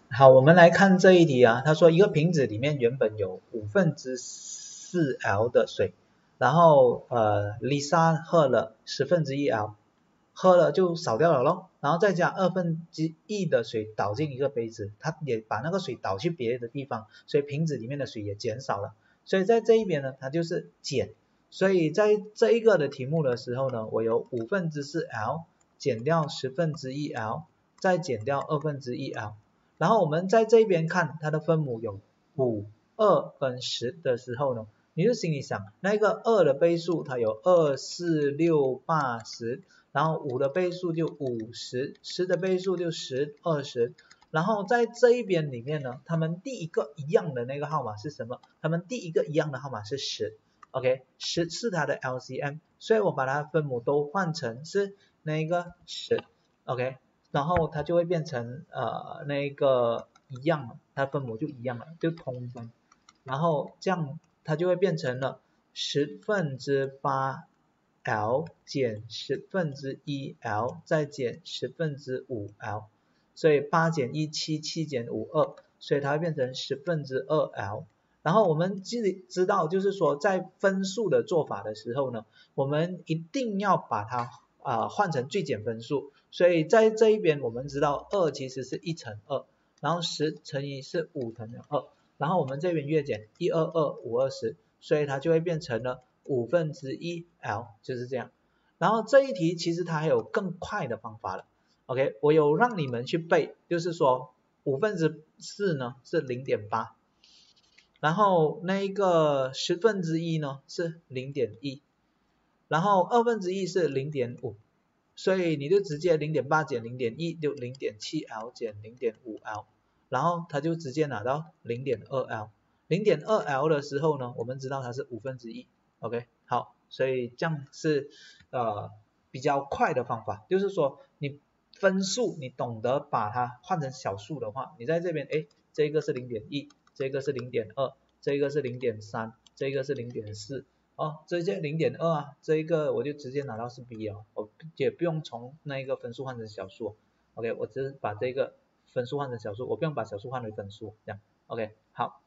好，我们来看这一题啊，他说一个瓶子里面原本有4/5 的水，然后Lisa 喝了1/10 喝了就少掉了咯，然后再加1/2的水倒进一个杯子，他也把那个水倒去别的地方，所以瓶子里面的水也减少了，所以在这一边呢，它就是减，所以在这一个的题目的时候呢，我有4/5 减掉1/10 再减掉1/2，然后我们在这边看它的分母有5、2跟10的时候呢，你就心里想那个2的倍数它有2、4、6、8、10，然后5的倍数就50，10的倍数就10、20，然后在这一边里面呢，他们第一个一样的那个号码是什么？他们第一个一样的号码是10。OK， 10是它的 LCM， 所以我把它分母都换成是那个10 ，OK， 然后它就会变成那个一样了，它分母就一样了，就通分，然后这样它就会变成了8L 减1/10 再减1/5，所以8减1 7， 7减5 2，所以它会变成2/10。然后我们知道就是说在分数的做法的时候呢，我们一定要把它换成最简分数，所以在这一边我们知道2其实是1乘2，然后10乘以是5乘以2，然后我们这边月减122 5 20，所以它就会变成了1/5L， 就是这样。然后这一题其实它还有更快的方法了 ，OK， 我有让你们去背，就是说4/5呢是0.8，然后那个1/10呢是0.1，然后1/2是0.5，所以你就直接0.8减0.1就0.7L 减0.5L，然后它就直接拿到0.2L。0.2L 的时候呢，我们知道它是1/5 ，OK， 好，所以这样是比较快的方法，就是说你分数你懂得把它换成小数的话，你在这边这个是0.1，这个是0.2，这个是0.3，这个是0.4。这些0.2啊，这一个我就直接拿到是 B 了，我也不用从那一个分数换成小数 ，OK， 我只是把这个分数换成小数，我不用把小数换为分数，这样 ，OK， 好。